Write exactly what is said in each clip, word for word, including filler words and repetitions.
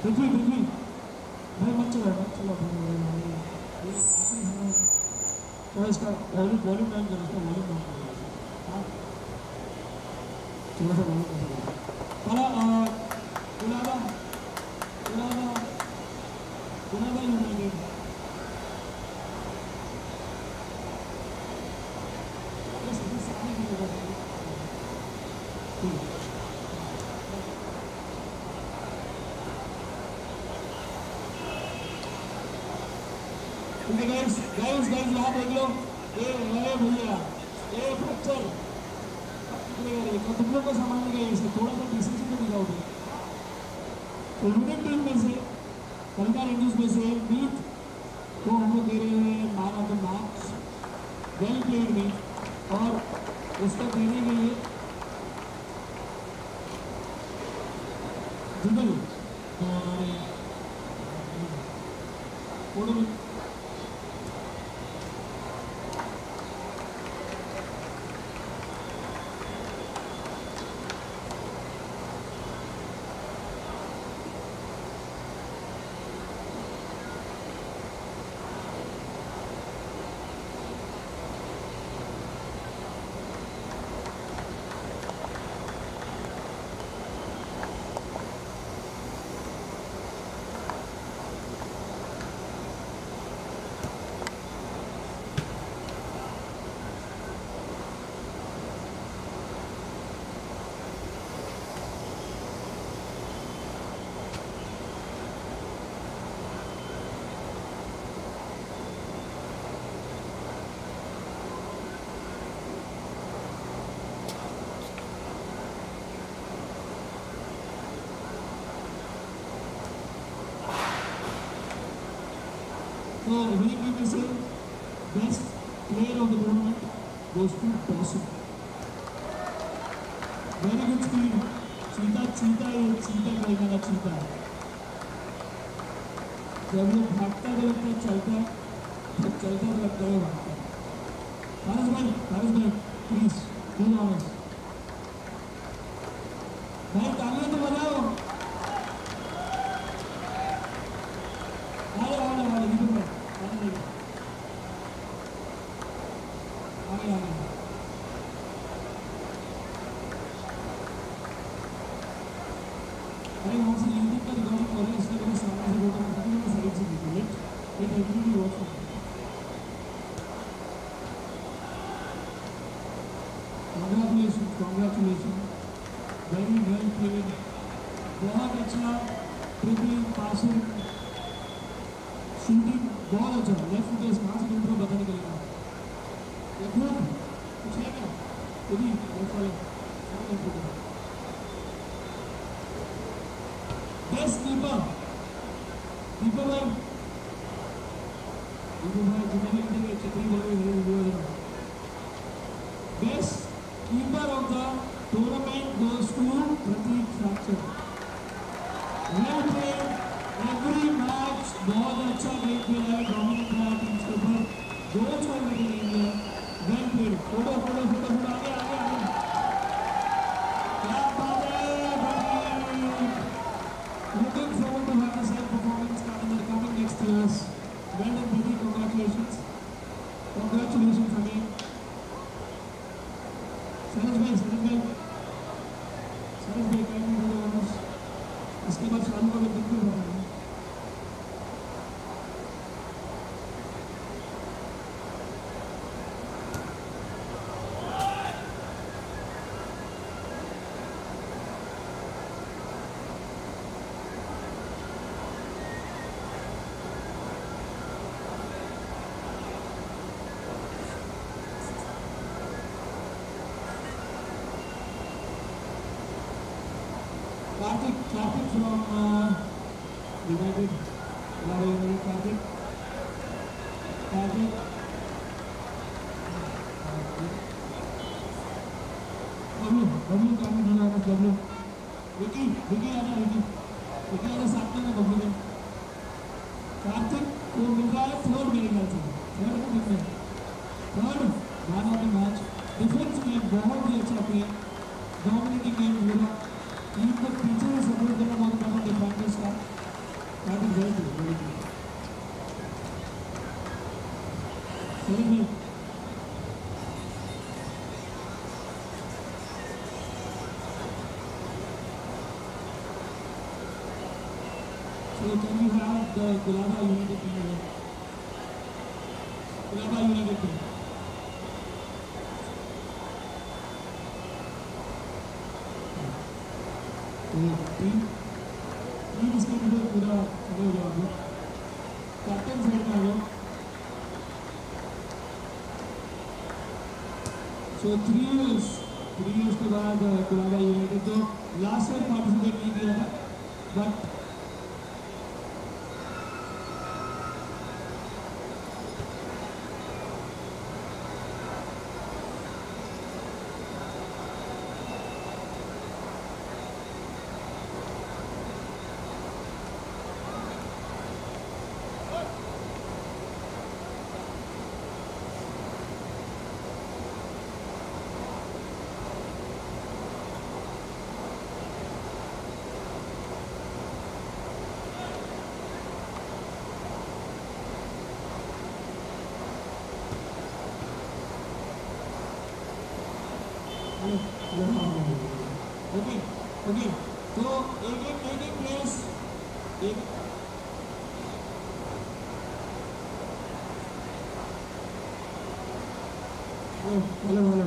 पृथ्वी पृथ्वी भाई मत चलो मत चलो भाई भाई ये आखिरी समय थोड़ा इसका वॉल्यूम वॉल्यूम डाउन करो इसका वॉल्यूम डाउन करो हाँ थोड़ा सा वॉल्यूम डाउन करो चलो गुलाबा गुलाबा गुलाबा यूनाइटेड बस इसे सामने की जगह ठीक है गाइस गाइस गाइस यहाँ देख लो ये अरे भैया ये फ्रैक्चर तुम लोग को संभालने गए इसे थोड़ा सा डिसीजन तो दिखाओगे तो विनिंग टीम में से कलका रेंजर्स में से मीत को हम लोग दे रहे हैं man of the match well played Meet और उसको देने के लिए जुगल और So we can say best player of the tournament goes to Dawson. Very good speed. Cheetah, cheetah है, cheetah कहने का cheetah है. जब लोग भागता तो लगता है चलता, जब चलता तो लगता है भागता. फारिस भाई, फारिस भाई, please, do honors. भाई तालियां तो बजाओ. आले आले आले इधर में. आगे आगे अरे वहाँ से यूट्यूब का रिकॉर्डिंग हो रहा है इसलिए मेरे सामने से फोटो में मैं साइड से देखी let let everybody watch congratulation congratulation very well played बहुत अच्छा ट्रिपल पासिंग शूटिंग बहुत अच्छा लेफ्ट फुट कहाँ से तुमको पता नहीं चलेगा लेफ्ट कुछ है क्या यदि लेफ्ट वाले सामने left foot best keeper keeper भाई कीपर भाई जिन्हें भी इंटर छतरी बोल रहे हैं वीडियो है best keeper of the tournament goes to Prateek fracture well played every match बहुत अच्छा गेम खेला है डोमिनेट रहा टीम के ऊपर दो छोड़ लगे India well played photo photo photo photo आगे आगे आगे क्या बात है looking forward to have the same performance in the coming next years well done Prateek congratulations congratulations again Saras भाई सरस भाई सरस भाई कैंडी हो गया इसके बाद शालू का भी बिल्कुल हो रहा है Karthik, Karthik from uh, United, United Karthik, Karthik, W, W Karthik बोला है W, विकी, विकी आना विकी, विकी आना साथ में ना W में, कार्तिक को मिल रहा है थर्ड मेरे ख्याल से, थर्ड को मिल रहा है, third man of the match, defence में बहुत ही अच्छा किया, डोमिनेटिंग गेम खेला टीम को पीछे से सपोर्ट करना बहुत बड़ा डिफेंडर्स का So can we have the Gulaba United team here? Gulaba United team. Team team इसके अंदर पूरा खड़े हो जाओ आप कैप्टन साइड में आ जाओ so three years three years के बाद गुलाबा यूनाइटेड तो लास्ट ईयर पार्टिसिपेट नहीं किया था बट ओके ओके तो एक एक एक एक प्लेयर्स एक हेलो हेलो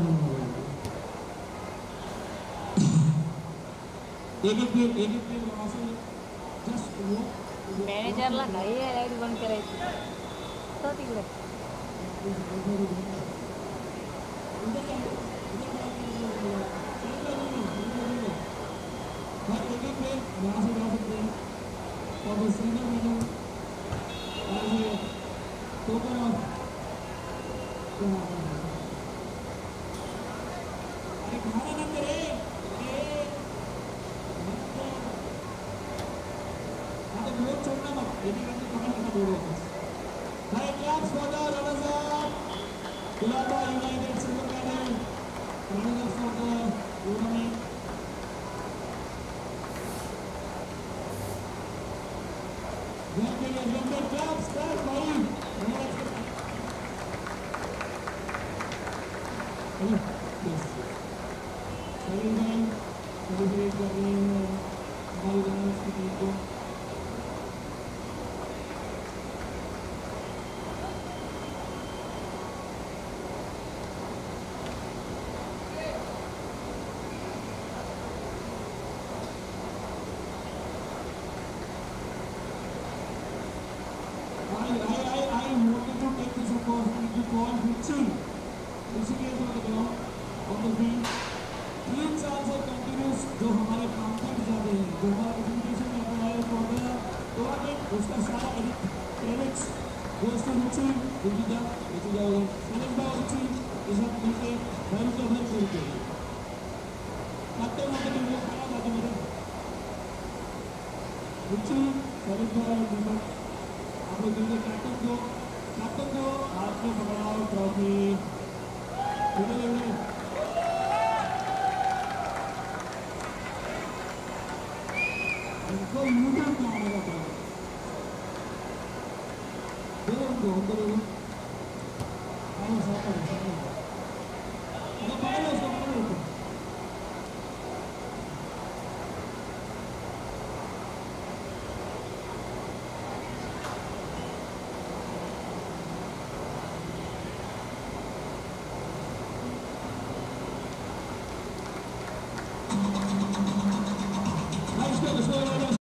एक एक प्लेयर एक एक प्लेयर वहां से जस्ट वो मॅनेजरला घाई आहे लाईट बंद करायची तो तिकडे But एक एक प्लेयर वहाँ से जा सकते हैं और वो single minute as a token of अरे खाना ना करे ये आप लोग छोड़ना मत ये भी करके कमेंट करना बोलो भाई claps for the runners up Gulaba united silver medal runners up for the tournament Thank you, thank you, claps, claps, buddy. Hello, yes. Sorry, man. Celebrate कर रहे हैं हमारी रनर्स की टीम को. I, I, I, I wanted to take this opportunity to call Richie. Richie is on the ground, on the field. तीन साल से continuous जो हमारे कॉन्टेक्ट जाते हैं, जो हमारा प्रेजेंटेशन में हमारे प्रोग्राम टूर्नामेंट उसका सारा credits goes to Richie. Richie जा, Richie जाओगे. Finish by Richie. इस वक्त मिलके भर का भर खेलते हैं. लगते हैं कि वो खाना खाते मेरे. Richie, finish by Richie. आप लोग देंगे कैप्टन को कैप्टन को हाथ में पकड़ाओ ट्रॉफी इधर इधर इनको यूटर्न मारने का पड़ेगा दो उनको अंदर वो आने साथ में साथ में अरे पकड़ लो उसको पकड़ लो Let's go, let's go, let's